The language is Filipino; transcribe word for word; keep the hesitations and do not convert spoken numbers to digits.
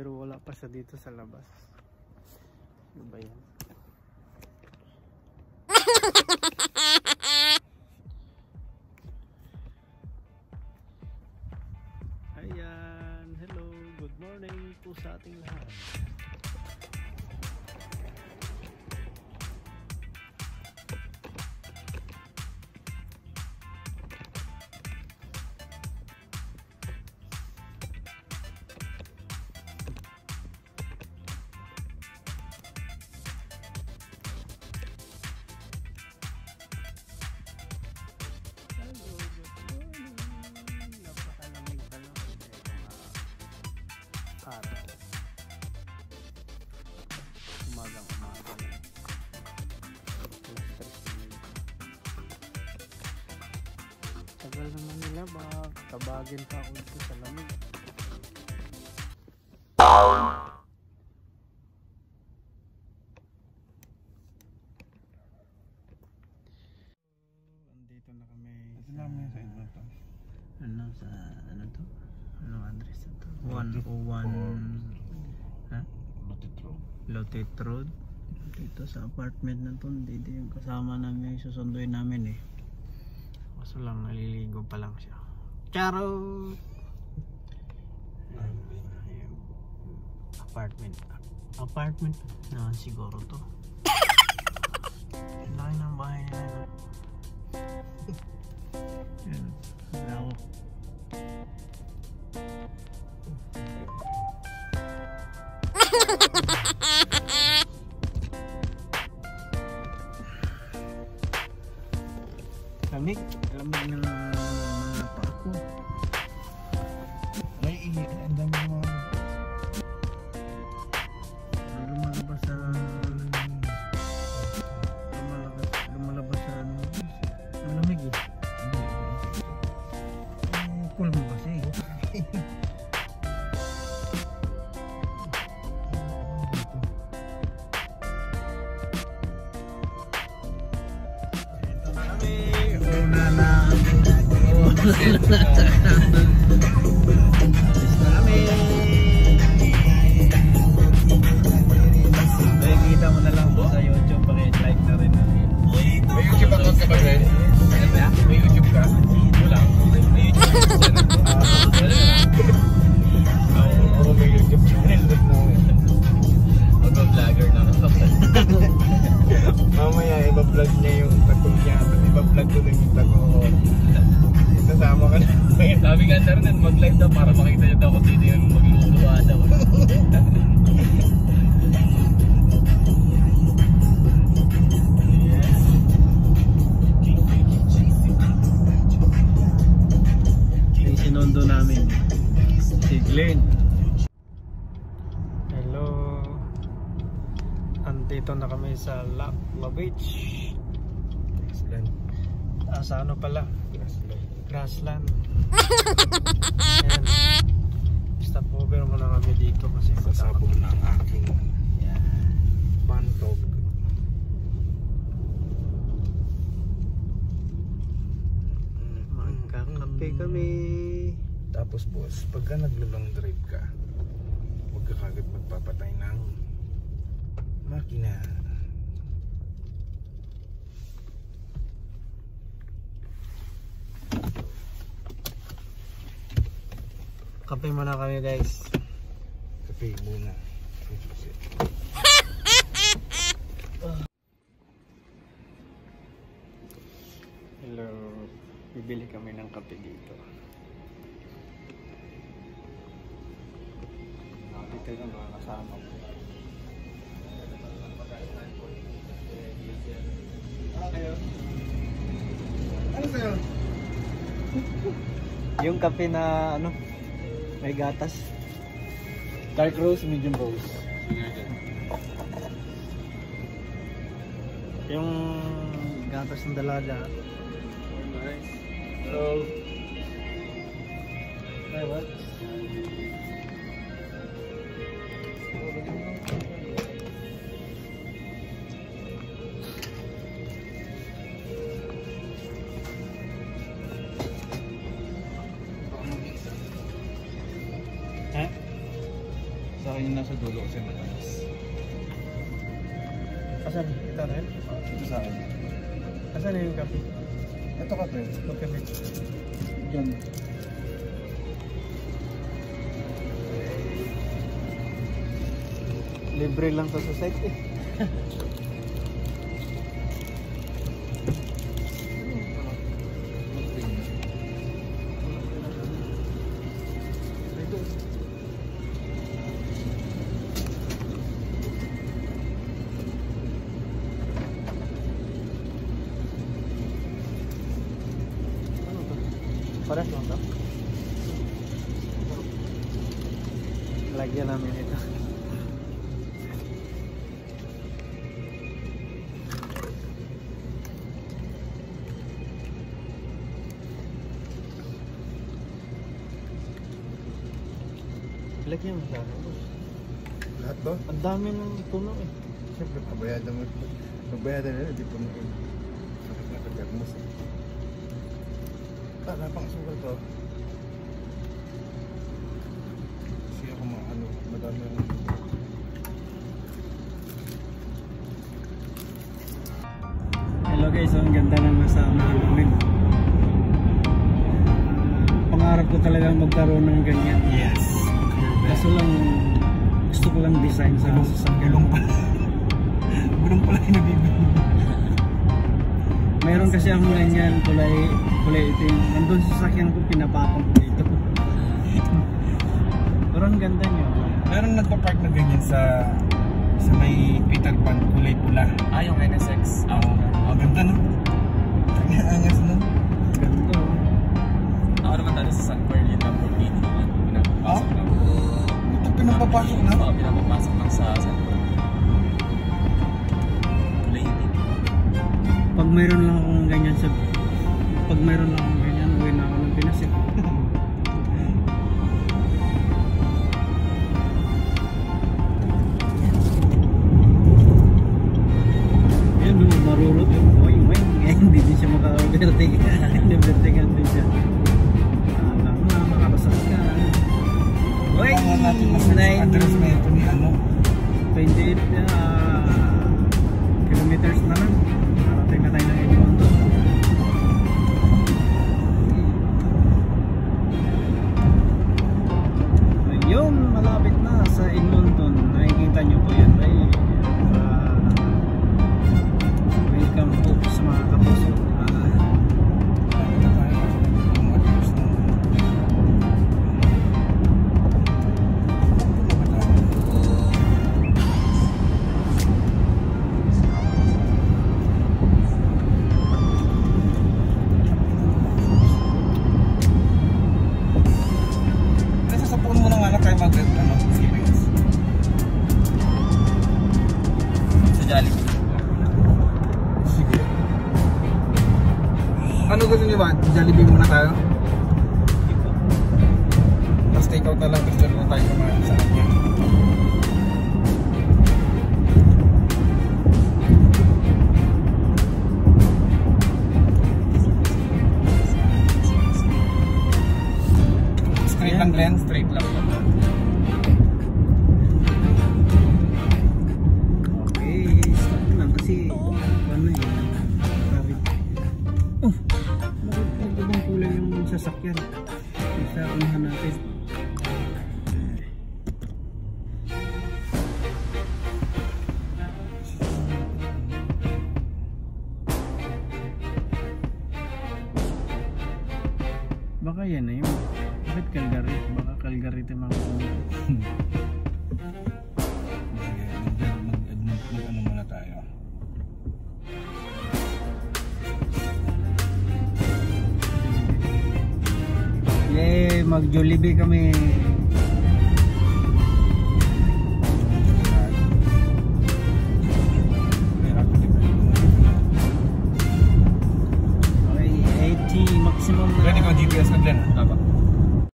pero wala pa siya dito sa labas. Ano ba yan? Ayan, hello, good morning po sa ating lahat. Araw. Umagang umaga na. Tagal naman nila, baka tabagin pa ako dito sa lamig. Andito na kami. Ito namin sa inyo to. Ano sa ano to? Anong address na to? one oh one ha? Lotet Road. Lotet Road. Dito sa apartment na to, dito yung kasama namin, susunduin namin eh. Kaso lang naliligo pa lang siya. Charot! Apartment. Apartment naman siguro to. Laki ng bahay nila, no? Yan. Lawak. Lamig, lamig ng mga paa ko. Ay, ang dami mga Lumalabas sa lumalabas, lumalabas sa ano. Ang lamig eh. Eh, cool mo kasi. Alis na kami. Ay, kita mo na lang po sa YouTube, paki-like na rin. may YouTube account ka ba, Glenn? May YouTube ka? Wala. May YouTube channel mo? Wala na. Ako may YouTube channel. Mag-vlogger na ako. Mamaya iba-vlog niya yung tattoo niya. Iba-vlog ko din yung tattoo ko. Kasama ka na. Sabi ka sir, mag-live daw para makita niyo daw kung sino yung mag-iutuwa daw. Yung sinundo namin si Glenn. Hello, andito na kami sa Lapla Beach. Ah, sa ano pala? Grassland. Ayan. Stop over muna kami dito kasi Sasabog na ang aking yan. pantog. Magkakape kami. Tapos boss, pagka naglo-long drive ka, huwag ka kagad magpapatay ng makina. Kape muna kami guys. Kape muna. Hello. Bibili kami ng kape dito. Dito yung mga kasama ko. Ano sa'yo? Yung kape na ano, may gatas. Dark roast, medium roast. Yung gatas ng dalaga. Nice. So, Ay, what? yung nasa dulo kasi mataas. Asan? Ito rin? Ito sa akin. Asan na yung kape? Ito ka, pre. Ito kape. Yan. Libre lang to sa site eh. Pares lang to. Lagyan namin ito. Lagyan mo sa akin. Lahat ba? Ang dami ng puno eh. Siyempre, pabayadan mo. Pabayadan nila, di puno ko. Sakit na pagkakmas. Ah, napang sugal to. Kasi ako mga ano, madami ang... Hello guys, ang ganda ng nasamahan namin. Pangarap ko talagang magkaroon ng ganyan. Yes. Kaso lang, gusto ko lang design sa sasakyan. Gulong pala. Gulong pala yung nabibig. Meron kasi akong ganyan, kulay, kulay itim. Nandun sa sasakyan ko, pinapakong ko dito. Pero ang ganda nyo. Meron nagpa-park na ganyan sa sa may Peter Pan, kulay pula. Ah, yung N S X. Oo. Ang ganda no? Ang angas no? Ganda. Ako naman dati sa San Berlin, Lamborghini. Pinapapasok lang. Ito pinapapasok na? Oo, pinapapasok lang sa San Berlin. Kulay itim. Pag mayroon lang akong ganyan sa... Pag mayroon lang akong ganyan, uwi na ako ng Pinas eh. Yan, marurot yung boing boing. Hindi din siya maka-overtake. Overtake din siya. Alam na, makabasag ka. Boing! Kaya natin mas address na ito ni ano. twenty-eight uh, kilometers na lang. Narating na tayo ng Edmonton. Ayun, malapit na sa Edmonton. Nakikita nyo po yan. Ay, uh, welcome po sa mga kapuso. Uh, Ito tayo. Ang address na. Kasi sa phone mo na nga na tayo mag ano, savings. Sa Jollibee. Sige. Ano gusto niyo ba? Jollibee muna tayo? Tapos take out na lang kasi dyan na tayo kumain sa kanya. Straight lang din? Straight lang. Okay, stop na kasi ano yun, sabi oh, magandang kulay yung sasakyan sa unahan natin. Baka yan na yun. Bakit Calgary? Baka Calgary ito mga Sige, mag- mag- mag- mag-ano muna tayo. Yay, mag-Jollibee kami.